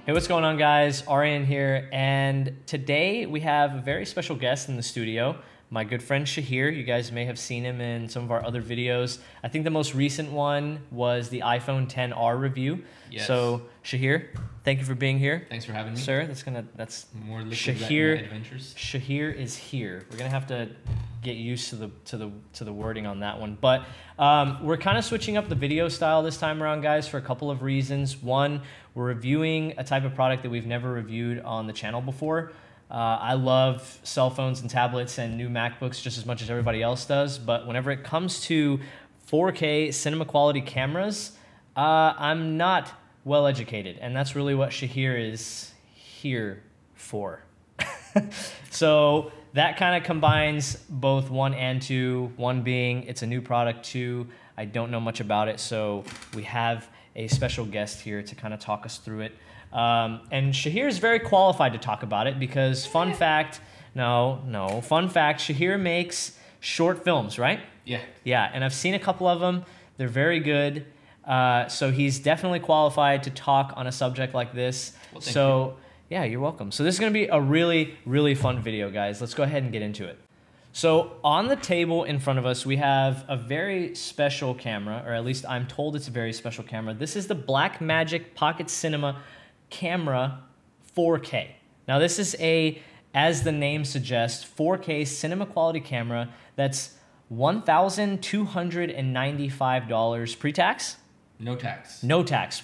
Hey, what's going on, guys? Arian here, and today we have a very special guest in the studio, my good friend Shahir. You guys may have seen him in some of our other videos. I think the most recent one was the iPhone XR review. Yes. So, Shahir, thank you for being here. Thanks for having me. Sir, that's more liquid Shahir adventures. Shahir is here. We're gonna have to get used to the wording on that one, but we're kind of switching up the video style this time around, guys, for a couple of reasons. One, we're reviewing a type of product that we've never reviewed on the channel before. I love cell phones and tablets and new MacBooks just as much as everybody else does, but whenever it comes to 4K cinema quality cameras, I'm not well educated, and that's really what Shahir is here for. So that kind of combines both one and two, one being it's a new product, two, I don't know much about it, so we have a special guest here to kind of talk us through it. And Shahir is very qualified to talk about it because fun fact, Shahir makes short films, right? Yeah. Yeah, and I've seen a couple of them. They're very good. So he's definitely qualified to talk on a subject like this. Well, thank you. Yeah, you're welcome. So this is going to be a really, really fun video, guys. Let's go ahead and get into it. So on the table in front of us, we have a very special camera, or at least I'm told it's a very special camera. This is the Blackmagic Pocket Cinema Camera 4K. Now this is a, as the name suggests, 4K cinema quality camera that's $1,295 pre-tax? No tax. No tax.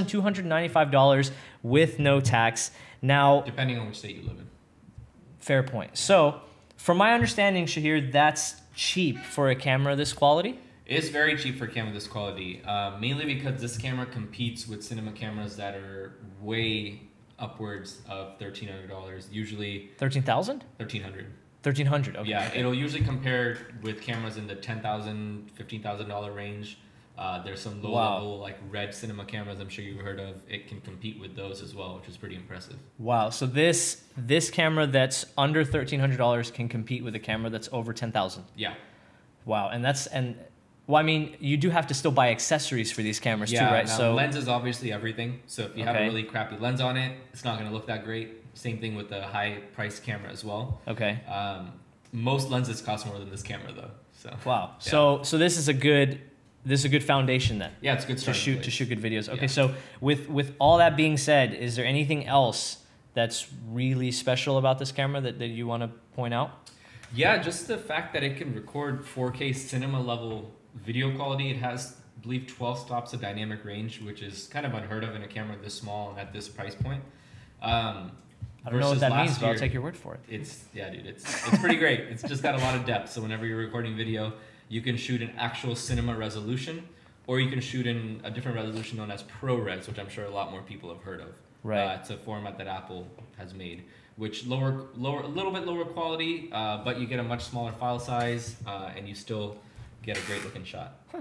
$1,295 with no tax. Now, depending on which state you live in. Fair point. So, from my understanding, Shahir, that's cheap for a camera this quality? It's very cheap for a camera this quality, mainly because this camera competes with cinema cameras that are way upwards of $1,300. Usually 13,000? 1,300. 1,300. Okay. Yeah, it'll usually compare with cameras in the $10,000, $15,000 range. There's some low-level like red cinema cameras I'm sure you've heard of. It can compete with those as well, which is pretty impressive. Wow. So this camera that's under $1,300 can compete with a camera that's over $10,000. Yeah. Wow. Well, I mean, you do have to still buy accessories for these cameras too, right? Now, so lens is obviously everything. So if you have a really crappy lens on it, it's not going to look that great. Same thing with the high-priced camera as well. Okay. Most lenses cost more than this camera though. So wow. Yeah. So this is a good foundation then. Yeah, it's a good start to shoot good videos. Okay, yeah. so with all that being said, is there anything else that's really special about this camera that you want to point out? Yeah, just the fact that it can record 4K cinema level video quality. It has, I believe, 12 stops of dynamic range, which is kind of unheard of in a camera this small and at this price point. I don't know what that means, but I'll take your word for it. It's pretty great. It's just got a lot of depth. So whenever you're recording video, you can shoot in actual cinema resolution, or you can shoot in a different resolution known as ProRes, which I'm sure a lot more people have heard of. Right. It's a format that Apple has made, which a little bit lower quality, but you get a much smaller file size, and you still get a great looking shot. Huh.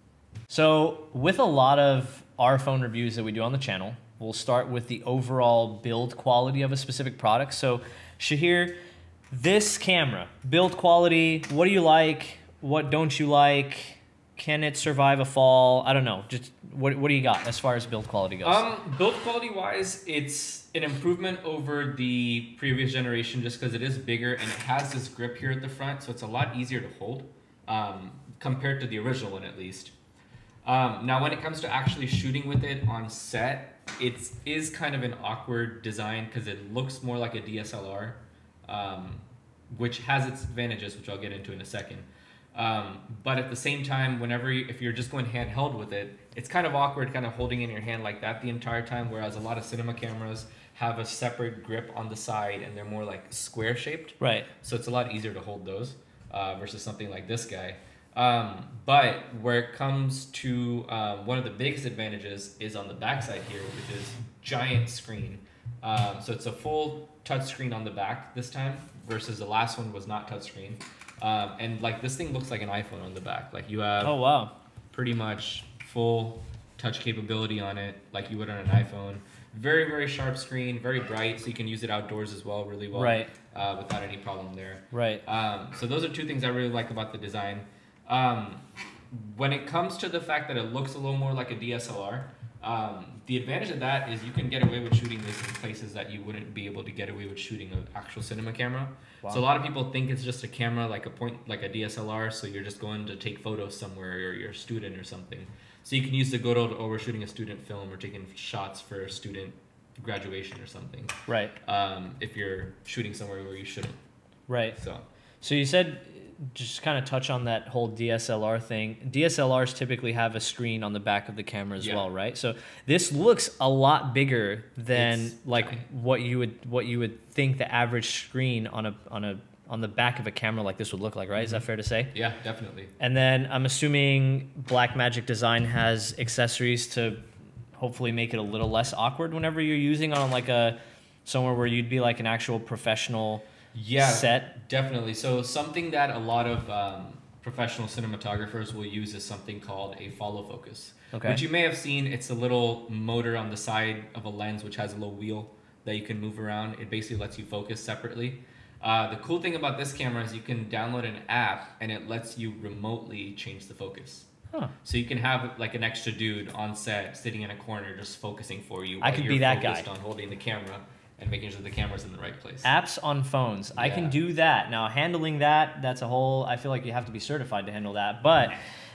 So with a lot of our phone reviews that we do on the channel, we'll start with the overall build quality of a specific product. So Shahir, this camera, build quality, what do you like? What don't you like? Can it survive a fall? I don't know. Just what do you got as far as build quality goes? Build quality wise, it's an improvement over the previous generation just because it is bigger and it has this grip here at the front, so it's a lot easier to hold compared to the original one at least. Now when it comes to actually shooting with it on set, it is kind of an awkward design because it looks more like a DSLR, which has its advantages, which I'll get into in a second. But at the same time, if you're just going handheld with it, it's kind of awkward kind of holding in your hand like that the entire time, whereas a lot of cinema cameras have a separate grip on the side and they're more like square shaped. Right. So it's a lot easier to hold those versus something like this guy. But where it comes to one of the biggest advantages is on the backside here, which is giant screen. So it's a full touch screen on the back this time versus the last one was not touch screen. And like this thing looks like an iPhone on the back. Like you have pretty much full touch capability on it like you would on an iPhone. Very, very sharp screen, very bright, so you can use it outdoors as well, really well, right? Without any problem there. Right. So those are two things I really like about the design. When it comes to the fact that it looks a little more like a DSLR, The advantage of that is you can get away with shooting this in places that you wouldn't be able to get away with shooting an actual cinema camera. Wow. So a lot of people think it's just a camera like a DSLR, so you're just going to take photos somewhere or you're a student or something. So you can use the GoPro or we're shooting a student film or taking shots for a student graduation or something. Right. If you're shooting somewhere where you shouldn't. Right. So you said, just kind of touch on that whole DSLR thing. DSLRs typically have a screen on the back of the camera as well, right? So this looks a lot bigger than It's like tiny. what you would think the average screen on the back of a camera like this would look like, right? Is that fair to say? Yeah, definitely. And then I'm assuming Blackmagic Design has accessories to hopefully make it a little less awkward whenever you're using on like somewhere where you'd be like an actual professional set. Definitely. So something that a lot of professional cinematographers will use is something called a follow focus. Okay. Which you may have seen. It's a little motor on the side of a lens which has a little wheel that you can move around. It basically lets you focus separately. The cool thing about this camera is you can download an app and it lets you remotely change the focus. Huh. So you can have like an extra dude on set sitting in a corner just focusing for you. I could be that guy. Focused on holding the camera and making sure the camera's in the right place. Apps on phones. I can Yeah. do that. Now handling that's a whole, I feel like you have to be certified to handle that. But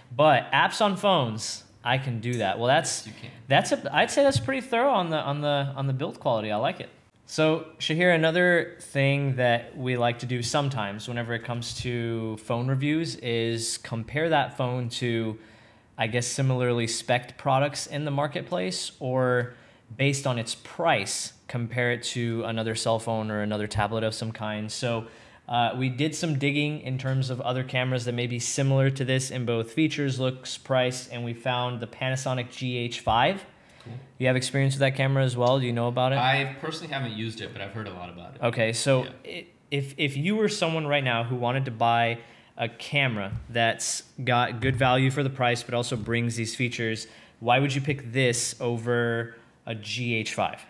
apps on phones, I can do that. Well, You can. I'd say that's pretty thorough on the build quality. I like it. So Shahir, another thing that we like to do sometimes whenever it comes to phone reviews is compare that phone to, I guess, similarly spec'd products in the marketplace, or based on its price, compare it to another cell phone or another tablet of some kind. So we did some digging in terms of other cameras that may be similar to this in both features, looks, price, and we found the Panasonic GH5. Cool. You have experience with that camera as well? Do you know about it? I personally haven't used it, but I've heard a lot about it. Okay, so Yeah. if you were someone right now who wanted to buy a camera that's got good value for the price but also brings these features, why would you pick this over a GH5?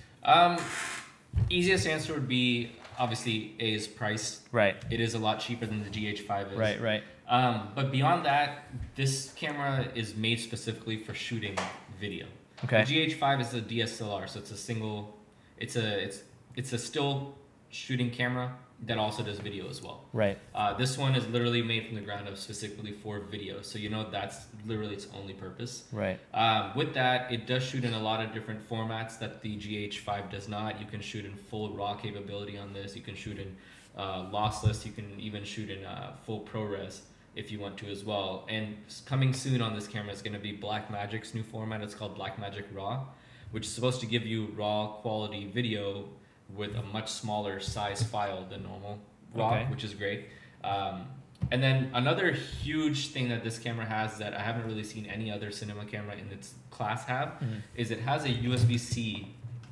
Easiest answer would be obviously A is price. Right. It is a lot cheaper than the GH5 is. Right. But beyond that, this camera is made specifically for shooting video. Okay. The GH5 is a DSLR, so it's a still shooting camera that also does video as well. Right. This one is literally made from the ground up specifically for video, so that's literally its only purpose. Right. With that, it does shoot in a lot of different formats that the GH5 does not. You can shoot in full RAW capability on this. You can shoot in lossless. You can even shoot in full ProRes if you want to as well. And coming soon on this camera is going to be Blackmagic's new format. It's called Blackmagic RAW, which is supposed to give you raw quality video with a much smaller size file than normal RAW, Okay. which is great. And then another huge thing that this camera has that I haven't really seen any other cinema camera in its class have is it has a USB-C.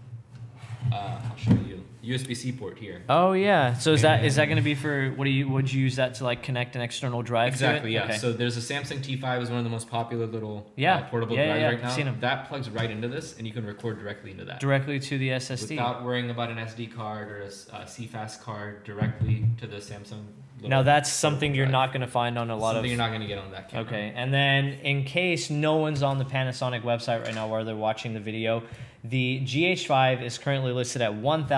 I'll show you USB-C port here. Oh yeah. So is that going to be for would you use that to like connect an external drive Exactly, to it? yeah. Okay. So there's a Samsung T5 is one of the most popular little portable Yeah, drives yeah, right now. I've seen 'em. That plugs right into this, and you can record directly into that. Directly to the SSD. Without worrying about an SD card or a CFast card, directly to the Samsung. Now that's something portable you're drive. not going to find on a lot Something of. you're not going to get on that camera. Okay, and then in case no one's on the Panasonic website right now while they're watching the video, the GH5 is currently listed at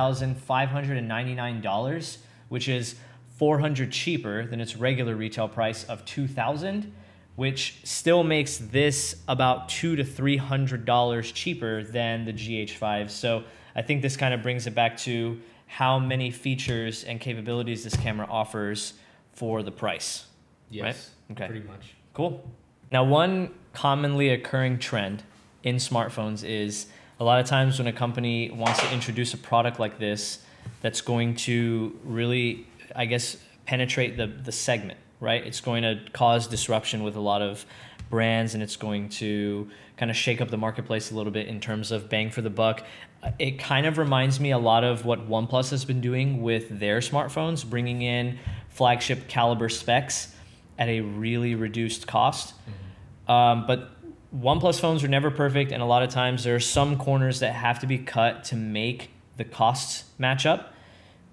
$1,599, which is $400 cheaper than its regular retail price of $2,000, which still makes this about $200 to $300 cheaper than the GH5. So I think this kind of brings it back to how many features and capabilities this camera offers for the price. Yes. Right? Okay. Pretty much. Cool. Now, one commonly occurring trend in smartphones is a lot of times when a company wants to introduce a product like this that's going to really, I guess, penetrate the segment, right? It's going to cause disruption with a lot of brands, and it's going to kind of shake up the marketplace a little bit in terms of bang for the buck. It kind of reminds me a lot of what OnePlus has been doing with their smartphones, bringing in flagship caliber specs at a really reduced cost. But OnePlus phones are never perfect, and a lot of times there are some corners that have to be cut to make the costs match up.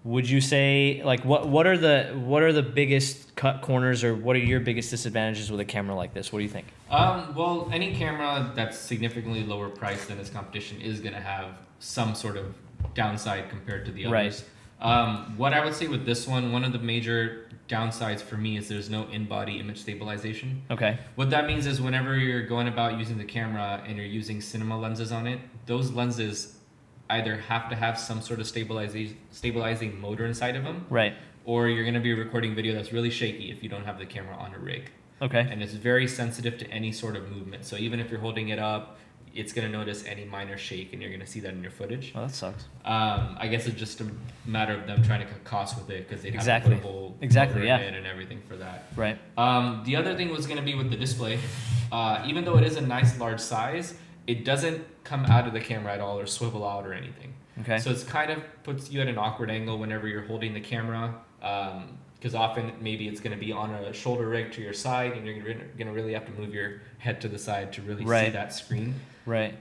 would you say, like, what are the biggest cut corners, or what are your biggest disadvantages with a camera like this? What do you think? Well, any camera that's significantly lower priced than its competition is going to have some sort of downside compared to the others. Right. What I would say with this one of the major downsides for me is there's no in-body image stabilization. Okay. What that means is whenever you're going about using the camera and you're using cinema lenses on it, those lenses either have to have some sort of stabilizing motor inside of them, right? Or you're going to be recording video that's really shaky if you don't have the camera on a rig. Okay. And it's very sensitive to any sort of movement. So even if you're holding it up, it's going to notice any minor shake, and you're going to see that in your footage. Oh, that sucks. I guess it's just a matter of them trying to cut costs with it, because they'd have to put a whole motor in and everything for that. Right. The other thing was going to be with the display. Even though it is a nice large size, it doesn't come out of the camera at all or swivel out or anything. Okay. So it's kind of puts you at an awkward angle whenever you're holding the camera, because often maybe it's going to be on a shoulder rig to your side, and you're going to really have to move your head to the side to really see that screen. Right.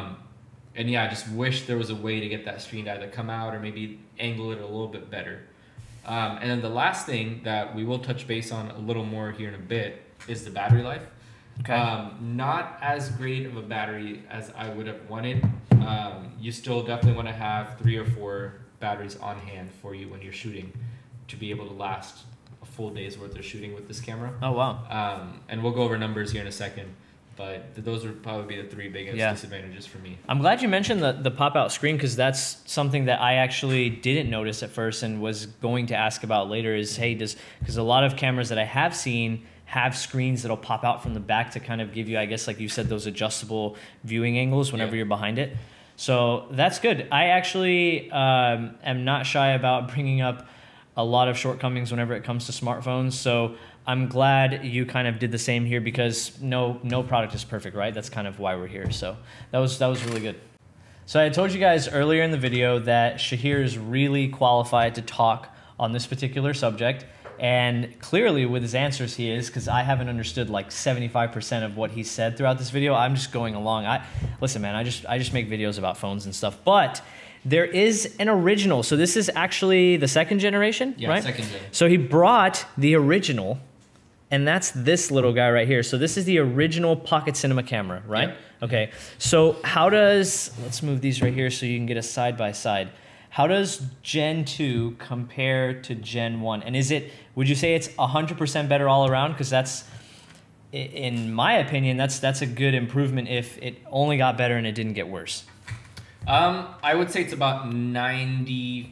And yeah, I just wish there was a way to get that screen to either come out or maybe angle it a little bit better. And then the last thing that we will touch base on a little more here in a bit is the battery life. Okay. Not as great of a battery as I would have wanted. You still definitely want to have 3 or 4 batteries on hand for you when you're shooting to be able to last a full day's worth of shooting with this camera. Oh, wow. And we'll go over numbers here in a second, but those would probably be the 3 biggest disadvantages for me. I'm glad you mentioned the pop-out screen, because that's something that I actually didn't notice at first and was going to ask about later is, hey, because a lot of cameras that I have seen have screens that'll pop out from the back to kind of give you, I guess, like you said, those adjustable viewing angles whenever you're behind it. So that's good. I actually am not shy about bringing up a lot of shortcomings whenever it comes to smartphones. So I'm glad you kind of did the same here, because no product is perfect, right? That's kind of why we're here. So that was really good. So I told you guys earlier in the video that Shahir is really qualified to talk on this particular subject. And clearly with his answers he is, because I haven't understood like 75% of what he said throughout this video. I'm just going along. Listen, man, I just make videos about phones and stuff. But there is an original. So this is actually the 2nd generation, right? Yeah, 2nd gen. So he brought the original, and that's this little guy right here. So this is the original Pocket Cinema camera, right? Yep. Okay. So how does, let's move these right here so you can get a side by side. How does Gen 2 compare to Gen 1? And would you say it's 100% better all around? Because that's, in my opinion, that's a good improvement if it only got better and it didn't get worse. I would say it's about 95%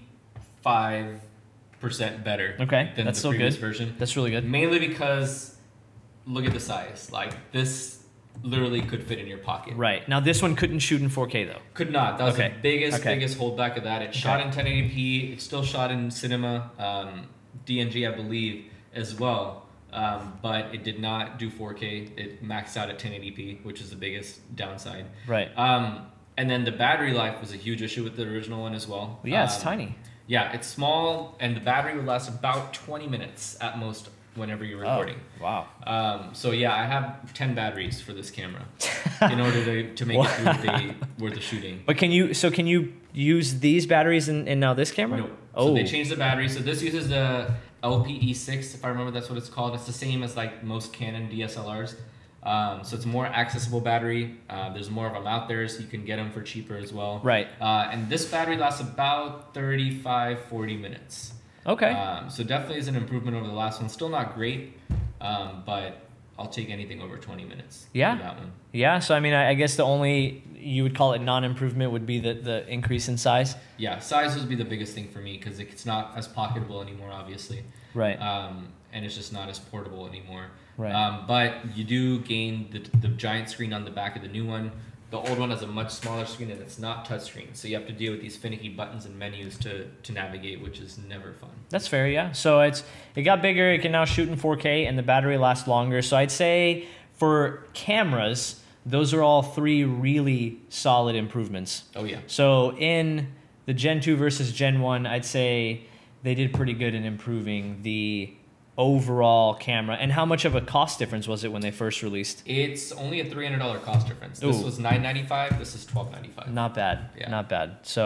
better than the previous version. That's really good. Mainly because, look at the size. Like, this literally could fit in your pocket. Right. Now, this one couldn't shoot in 4K, though. Could not. That was the biggest holdback of that. It shot in 1080p. It still shot in cinema, DNG, I believe, as well. But it did not do 4K. It maxed out at 1080p, which is the biggest downside. Right. And then the battery life was a huge issue with the original one as well. Yeah, it's tiny. Yeah, it's small, and the battery would last about 20 minutes at most whenever you're recording. Oh, wow. So yeah, I have 10 batteries for this camera in order to make it through the day worth of shooting. But can you use these batteries in now this camera? No. Oh. So they changed the battery. So this uses the LPE6, if I remember that's what it's called. It's the same as like most Canon DSLRs. So it's a more accessible battery. There's more of them out there, so you can get them for cheaper as well. Right. And this battery lasts about 35-40 minutes. Okay. So definitely is an improvement over the last one. Still not great, but I'll take anything over 20 minutes. Yeah. For that one. Yeah. So I mean, I guess the only you would call it non-improvement would be the increase in size. Yeah, size would be the biggest thing for me, because it's not as pocketable anymore, obviously. Right. And it's just not as portable anymore. Right. But you do gain the giant screen on the back of the new one. The old one has a much smaller screen, and it's not touchscreen, so you have to deal with these finicky buttons and menus to navigate, which is never fun. That's fair, yeah. So it got bigger. It can now shoot in 4K, and the battery lasts longer. So I'd say for cameras, those are all 3 really solid improvements. Oh yeah. So in the Gen 2 versus Gen 1, I'd say they did pretty good in improving the overall camera. And how much of a cost difference was it when they first released? It's only a $300 cost difference. This was $995. This is $1295. Not bad. Yeah. Not bad. So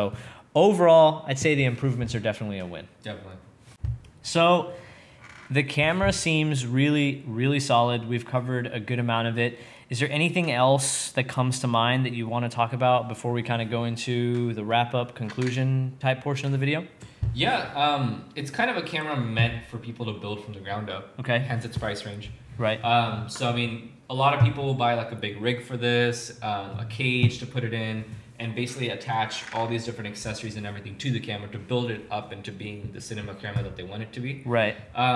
overall, I'd say the improvements are definitely a win. Definitely. So the camera seems really, really solid. We've covered a good amount of it. Is there anything else that comes to mind that you want to talk about before we kind of go into the wrap-up conclusion type portion of the video? Yeah, it's kind of a camera meant for people to build from the ground up. Okay. Hence its price range. Right. So I mean, a lot of people will buy like a big rig for this, a cage to put it in, and basically attach all these different accessories and everything to the camera to build it up into being the cinema camera that they want it to be. Right.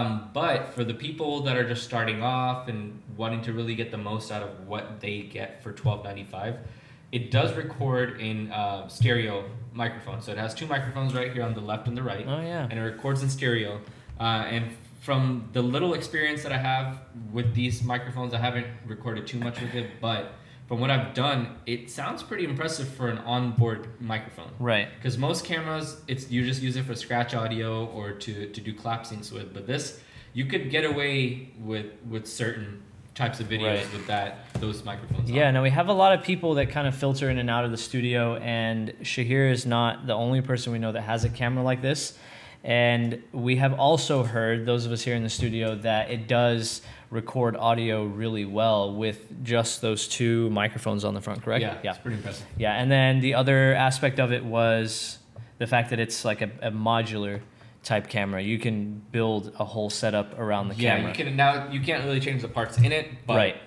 But for the people that are just starting off and wanting to really get the most out of what they get for $12.95, it does record in stereo microphone. So it has two microphones right here on the left and the right. Oh, yeah. And it records in stereo. And from the little experience that I have with these microphones, I haven't recorded too much with it, but from what I've done, it sounds pretty impressive for an onboard microphone. Right. Because most cameras, you just use it for scratch audio or to do clap syncs with. But this, you could get away with certain types of videos with those microphones. Yeah, no, we have a lot of people that kind of filter in and out of the studio, and Shahir is not the only person we know that has a camera like this. And we have also heard, those of us here in the studio, that it does record audio really well with just those two microphones on the front, correct? Yeah, it's pretty impressive. Yeah, and then the other aspect of it was the fact that it's like a modular type camera. You can build a whole setup around the camera. Yeah, you can't really change the parts in it, but right.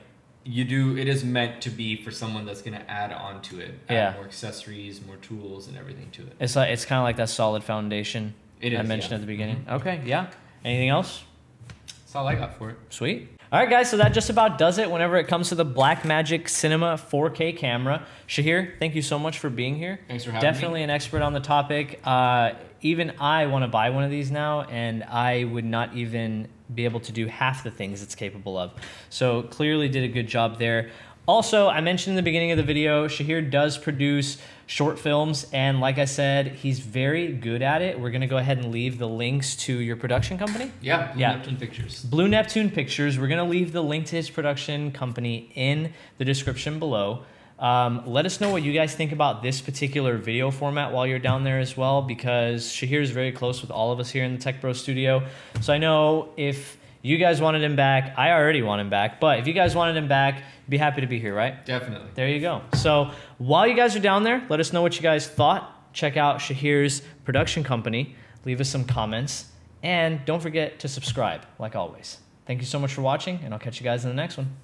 it is meant to be for someone that's going to add on to it. Add more accessories, more tools, and everything to it. It's kind of like that solid foundation I mentioned at the beginning. Mm-hmm. Okay, yeah. Anything else? That's all I got for it. Sweet. All right, guys, so that just about does it whenever it comes to the Blackmagic Cinema 4K camera. Shahir, thank you so much for being here. Thanks for having me. Definitely an expert on the topic. Even I want to buy one of these now, and I would not even be able to do half the things it's capable of. So clearly did a good job there. Also, I mentioned in the beginning of the video, Shahir does produce short films, and like I said, he's very good at it. We're going to go ahead and leave the links to your production company. Yeah, Blue Neptune Pictures. Blue Neptune Pictures. We're going to leave the link to his production company in the description below. Let us know what you guys think about this particular video format while you're down there as well, because Shahir is very close with all of us here in the Tech Bro studio. So I know if you guys wanted him back, I already want him back, but if you guys wanted him back, be happy to be here, right? Definitely. There you go. So while you guys are down there, let us know what you guys thought. Check out Shahir's production company. Leave us some comments. And don't forget to subscribe, like always. Thank you so much for watching, and I'll catch you guys in the next one.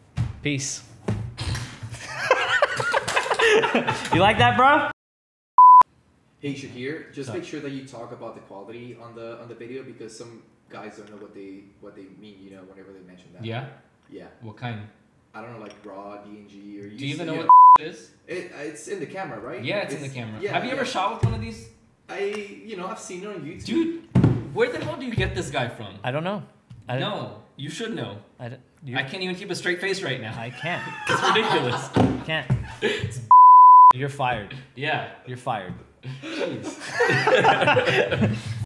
Peace. You like that, bro? Hey Shahir, just make sure that you talk about the quality on the video, because some guys don't know what they mean, you know, whenever they mention that. Yeah? Yeah. What kind? I don't know, like raw, DNG, or... Do you even know what it is? It's in the camera, right? Yeah, it's in the camera. Yeah, Have you ever shot with one of these? I've seen it on YouTube. Dude, where the hell do you get this guy from? I don't know. No, you should know. I can't even keep a straight face right now. I can't. It's ridiculous. I can't. You're fired. Yeah. You're fired. Jeez.